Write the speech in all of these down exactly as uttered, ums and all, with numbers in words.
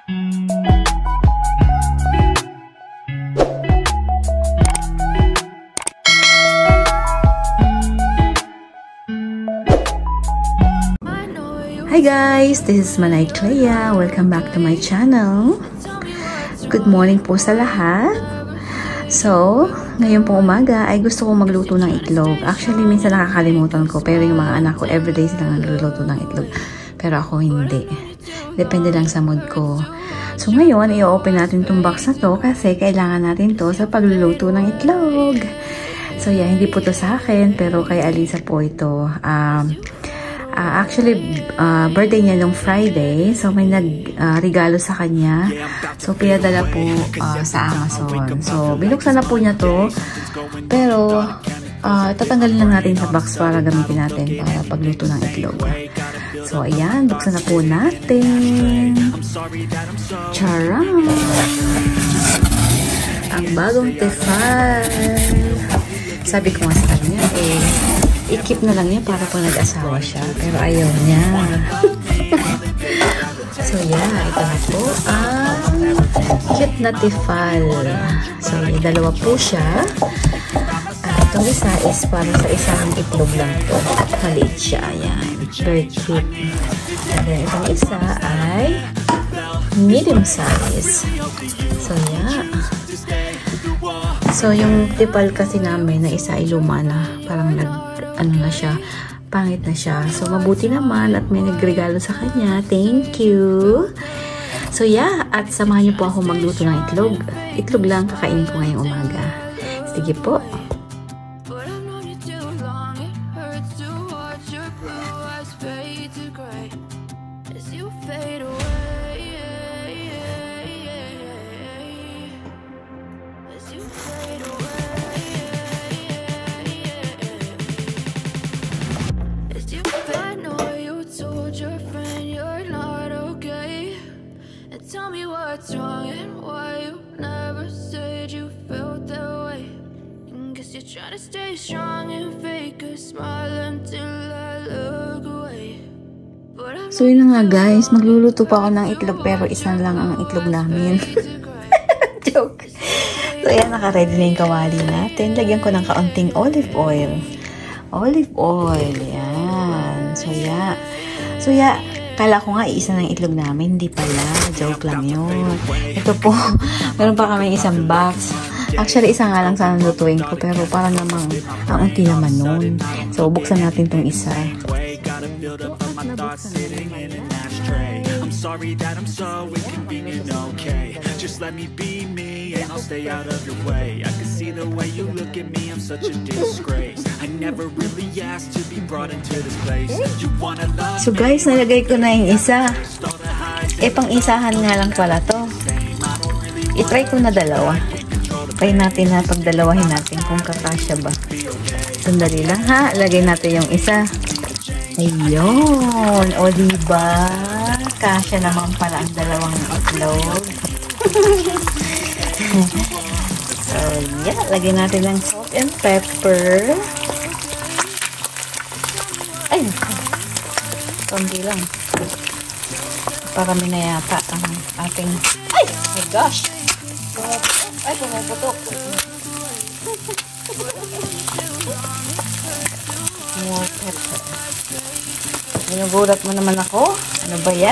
Hi guys, this is Manay Clea. Welcome back to my channel. Good morning po sa lahat. So, ngayon po umaga ay gusto kong magluto ng itlog. Actually, minsan nakakalimutan ko, pero yung mga anak ko everyday silang nagluluto ng itlog. Pero ako hindi. Depende lang sa mood ko. So ngayon, i-open natin itong box na to kasi kailangan natin to sa pagluluto ng itlog. So yeah, hindi po to sa akin, pero kay Alisa po ito. Um, Uh, actually, uh, birthday niya nung Friday. So, may nag-regalo uh, sa kanya. So, pinadala po uh, sa Amazon. So, binuksan na po niya to. Pero, uh, tatanggalin lang natin sa box para gamitin natin para pagluto ng itlog. So, ayan. Buksan na po natin. Charan! Ang bagong Tefal. Sabi ko nga sa kanya, eh, i-keep na lang niya para pag nag-asawa siya. Pero ayaw niya. So, yeah. Ito na po ang cute na Tefal. So, dalawa po siya. Uh, itong isa is para sa isang itlog lang po. Maliit siya. Ayan. Very cute. And then, itong isa ay medium size. So, yeah. So, yung Tefal kasi namin na isa ay luma na. Parang nag ano na siya, pangit na siya. So, mabuti naman at may nagregalo sa kanya. Thank you! So, yeah. At samahan niyo po ako magluto ng itlog. Itlog lang kakainin ko ngayong umaga. Sige po. Tell me what's wrong and why you never said you felt that way. And guess you're trying to stay strong and fake a smile until I look away. So yun na nga guys, magluluto pa ako ng itlog pero isa lang ang itlog namin. Joke. So yan, naka-ready na yung kawali natin. Lagyan ko ng kaunting olive oil. Olive oil, yan. So yeah. So yeah. Kala ko nga iisa ng itlog namin, hindi pala. Joke lang yun. Ito po, meron pa kami isang box. Actually, isa nga lang sana lutuin ko, pero parang namang ang unti naman nun. So, buksan natin tong isa. Sorry that I'm so inconvenient, okay. Just let me be me and I'll stay out of your way. I can see the way you look at me, I'm such a disgrace. I never really asked to be brought into this place. You wanna love. So guys, nalagay ko na yung isa. Eh, pang isahan nga lang pala to. I-try ko na dalawa. Try natin na pagdalawahin natin kung kakasya ba. Sandali lang ha, lagay natin yung isa. Ayun, o diba? Kasya naman pala ang dalawang itlog. So, yeah. Lagyan natin ng salt and pepper. Ay, konti lang. Parami na yata ang ating... Ay! Oh my gosh! Ay, pumuputok. More pepper. Ginugulat mo naman ako. Ano ba yan?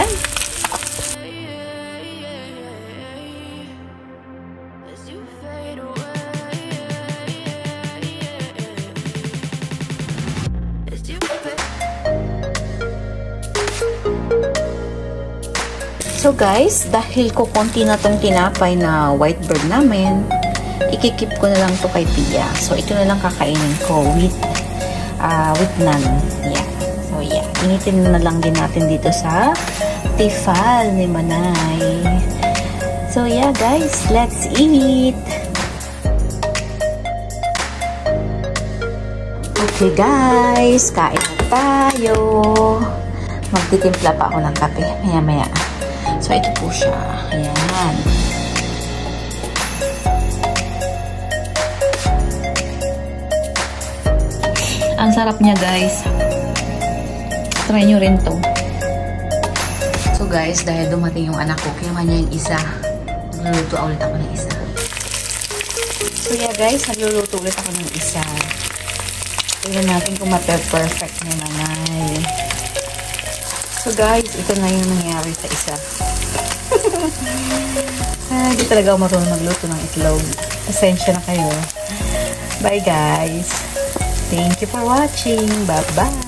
So guys, dahil ko konti na tong tinapay na white bird namin, ikikip ko na lang to kay Pia. So ito na lang kakainin ko with uh, with naan. Yeah. So yeah, initin na lang din natin dito sa Tefal ni Manay. So yeah guys, let's eat! Okay guys, kain na tayo. Magtitimpla pa ako ng kape maya maya. So ito po siya. Ayan. Ang sarap niya guys. Try nyo rin to. So guys, dahil dumating yung anak ko, kinuha niya yung isa. Nagluluto ulit ako ng isa. So yeah guys, nagluluto ulit ako ng isa. Tingnan natin kung mape-perfect na nanay. So guys, ito na yung nangyari sa isa. ah, hindi talaga ako marunong magluto ng itlog. Pasensya na kayo. Bye guys. Thank you for watching. Bye-bye.